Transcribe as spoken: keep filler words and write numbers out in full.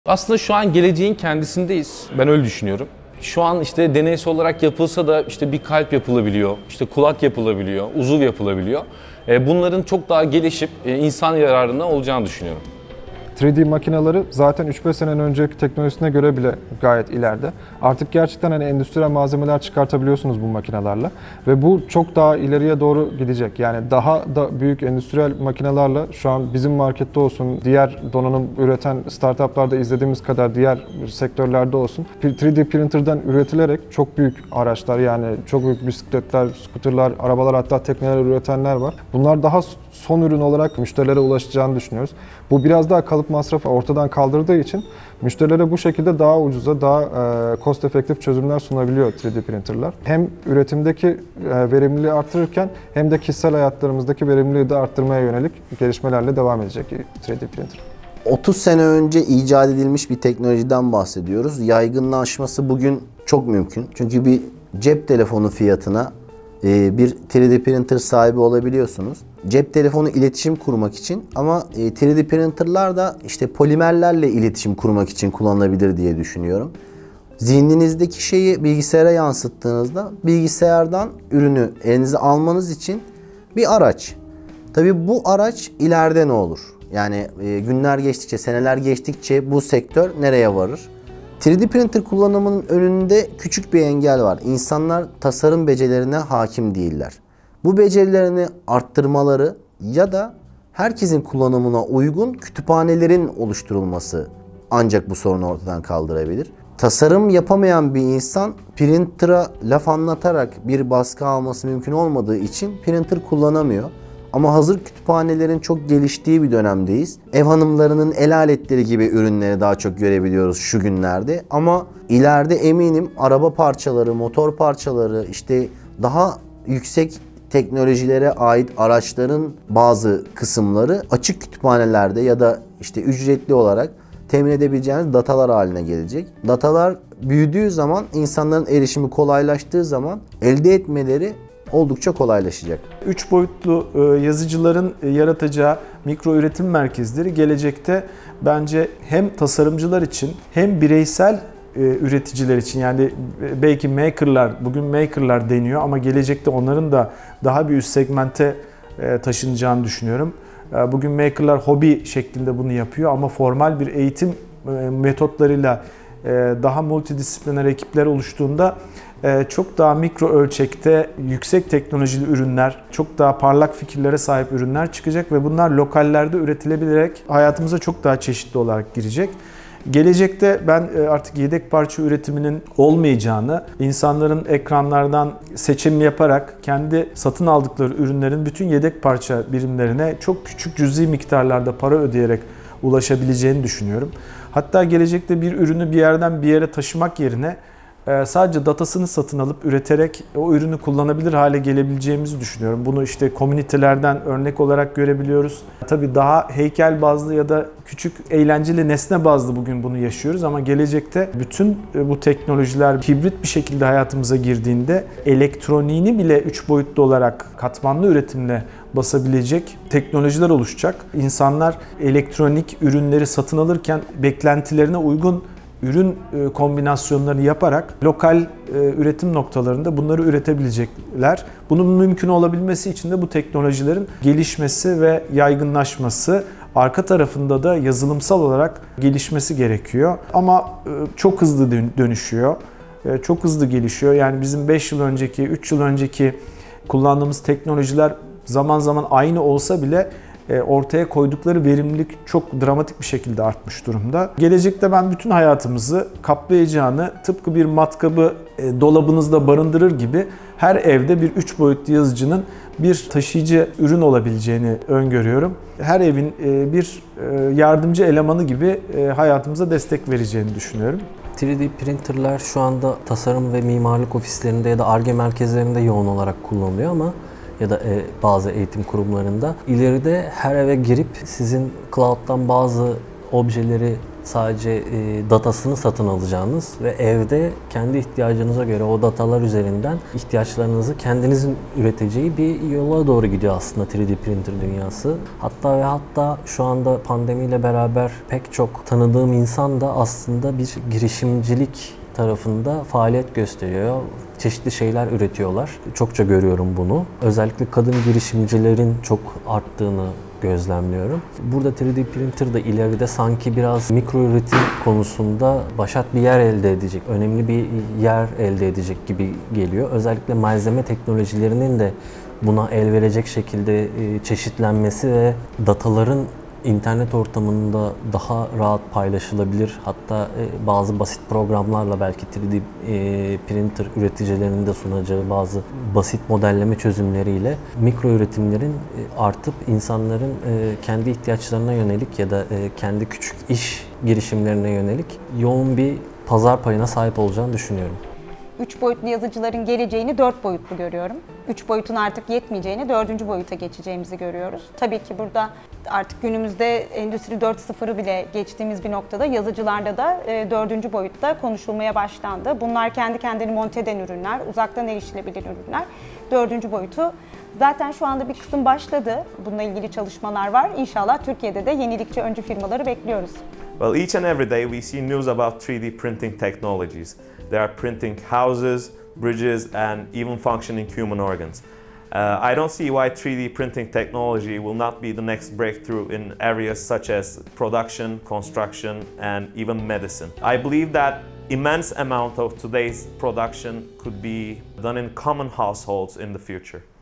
Aslında şu an geleceğin kendisindeyiz. Ben öyle düşünüyorum. Şu an işte deneysel olarak yapılsa da işte bir kalp yapılabiliyor, işte kulak yapılabiliyor, uzuv yapılabiliyor. Bunların çok daha gelişip insan yararına olacağını düşünüyorum. üç D makineleri zaten üç beş sene önceki teknolojisine göre bile gayet ileride. Artık gerçekten hani endüstriyel malzemeler çıkartabiliyorsunuz bu makinelerle ve bu çok daha ileriye doğru gidecek. Yani daha da büyük endüstriyel makinelerle şu an bizim markette olsun, diğer donanım üreten startuplarda izlediğimiz kadar diğer sektörlerde olsun, üç D printer'dan üretilerek çok büyük araçlar, yani çok büyük bisikletler, skuterlar, arabalar, hatta tekneler üretenler var. Bunlar daha son ürün olarak müşterilere ulaşacağını düşünüyoruz. Bu biraz daha kalıp masrafı ortadan kaldırdığı için müşterilere bu şekilde daha ucuza, daha cost efektif çözümler sunabiliyor üç D printerlar. Hem üretimdeki verimliliği arttırırken hem de kişisel hayatlarımızdaki verimliliği de arttırmaya yönelik gelişmelerle devam edecek üç D printer. otuz sene önce icat edilmiş bir teknolojiden bahsediyoruz. Yaygınlaşması bugün çok mümkün. Çünkü bir cep telefonu fiyatına bir üç D printer sahibi olabiliyorsunuz. Cep telefonu iletişim kurmak için, ama üç D printerlar da işte polimerlerle iletişim kurmak için kullanılabilir diye düşünüyorum. Zihninizdeki şeyi bilgisayara yansıttığınızda bilgisayardan ürünü elinize almanız için bir araç. Tabii bu araç ileride ne olur? Yani günler geçtikçe, seneler geçtikçe bu sektör nereye varır? üç D printer kullanımının önünde küçük bir engel var. İnsanlar tasarım becerilerine hakim değiller. Bu becerilerini arttırmaları ya da herkesin kullanımına uygun kütüphanelerin oluşturulması ancak bu sorunu ortadan kaldırabilir. Tasarım yapamayan bir insan printer'a laf anlatarak bir baskı alması mümkün olmadığı için printer kullanamıyor. Ama hazır kütüphanelerin çok geliştiği bir dönemdeyiz. Ev hanımlarının el aletleri gibi ürünleri daha çok görebiliyoruz şu günlerde. Ama ileride eminim araba parçaları, motor parçaları, işte daha yüksek teknolojilere ait araçların bazı kısımları açık kütüphanelerde ya da işte ücretli olarak temin edebileceğiniz datalar haline gelecek. Datalar büyüdüğü zaman, insanların erişimi kolaylaştığı zaman elde etmeleri oldukça kolaylaşacak. Üç boyutlu yazıcıların yaratacağı mikro üretim merkezleri gelecekte bence hem tasarımcılar için hem bireysel üreticiler için, yani belki makerlar, bugün makerlar deniyor ama gelecekte onların da daha bir üst segmente taşınacağını düşünüyorum. Bugün makerlar hobi şeklinde bunu yapıyor ama formal bir eğitim metotlarıyla daha multidisipliner ekipler oluştuğunda çok daha mikro ölçekte yüksek teknolojili ürünler, çok daha parlak fikirlere sahip ürünler çıkacak ve bunlar lokallerde üretilebilerek hayatımıza çok daha çeşitli olarak girecek. Gelecekte ben artık yedek parça üretiminin olmayacağını, insanların ekranlardan seçim yaparak kendi satın aldıkları ürünlerin bütün yedek parça birimlerine çok küçük cüzi miktarlarda para ödeyerek ulaşabileceğini düşünüyorum. Hatta gelecekte bir ürünü bir yerden bir yere taşımak yerine sadece datasını satın alıp üreterek o ürünü kullanabilir hale gelebileceğimizi düşünüyorum. Bunu işte komünitelerden örnek olarak görebiliyoruz. Tabii daha heykel bazlı ya da küçük eğlenceli nesne bazlı bugün bunu yaşıyoruz ama gelecekte bütün bu teknolojiler hibrit bir şekilde hayatımıza girdiğinde elektroniğini bile üç boyutlu olarak katmanlı üretimle basabilecek teknolojiler oluşacak. İnsanlar elektronik ürünleri satın alırken beklentilerine uygun ürün kombinasyonlarını yaparak lokal üretim noktalarında bunları üretebilecekler. Bunun mümkün olabilmesi için de bu teknolojilerin gelişmesi ve yaygınlaşması, arka tarafında da yazılımsal olarak gelişmesi gerekiyor. Ama çok hızlı dönüşüyor, çok hızlı gelişiyor. Yani bizim beş yıl önceki, üç yıl önceki kullandığımız teknolojiler zaman zaman aynı olsa bile ortaya koydukları verimlilik çok dramatik bir şekilde artmış durumda. Gelecekte ben bütün hayatımızı kaplayacağını, tıpkı bir matkabı dolabınızda barındırır gibi her evde bir üç boyutlu yazıcının bir taşıyıcı ürün olabileceğini öngörüyorum. Her evin bir yardımcı elemanı gibi hayatımıza destek vereceğini düşünüyorum. üç D printerler şu anda tasarım ve mimarlık ofislerinde ya da Ar-Ge merkezlerinde yoğun olarak kullanılıyor ama ya da bazı eğitim kurumlarında. İleride her eve girip sizin cloud'dan bazı objeleri sadece e, datasını satın alacağınız ve evde kendi ihtiyacınıza göre o datalar üzerinden ihtiyaçlarınızı kendinizin üreteceği bir yola doğru gidiyor aslında üç D printer dünyası. Hatta ve hatta şu anda pandemiyle beraber pek çok tanıdığım insan da aslında bir girişimcilik tarafında faaliyet gösteriyor. Çeşitli şeyler üretiyorlar. Çokça görüyorum bunu. Özellikle kadın girişimcilerin çok arttığını gözlemliyorum. Burada üç D printer da ileride sanki biraz mikro üretim konusunda başat bir yer elde edecek, önemli bir yer elde edecek gibi geliyor. Özellikle malzeme teknolojilerinin de buna el verecek şekilde çeşitlenmesi ve dataların İnternet ortamında daha rahat paylaşılabilir, hatta bazı basit programlarla belki üç D printer üreticilerinin de sunacağı bazı basit modelleme çözümleriyle mikro üretimlerin artıp insanların kendi ihtiyaçlarına yönelik ya da kendi küçük iş girişimlerine yönelik yoğun bir pazar payına sahip olacağını düşünüyorum. Üç boyutlu yazıcıların geleceğini dört boyutlu görüyorum. Üç boyutun artık yetmeyeceğini dördüncü boyuta geçeceğimizi görüyoruz. Tabii ki burada artık günümüzde Endüstri dört nokta sıfırı bile geçtiğimiz bir noktada yazıcılarda da dördüncü boyutta konuşulmaya başlandı. Bunlar kendi kendini monte eden ürünler, uzaktan erişilebilir ürünler. Dördüncü boyutu zaten şu anda bir kısım başladı. Bununla ilgili çalışmalar var. İnşallah Türkiye'de de yenilikçi öncü firmaları bekliyoruz. Well, each and every day we see news about three D printing technologies. They are printing houses, bridges, and even functioning human organs. Uh, I don't see why three D printing technology will not be the next breakthrough in areas such as production, construction, and even medicine. I believe that immense amount of today's production could be done in common households in the future.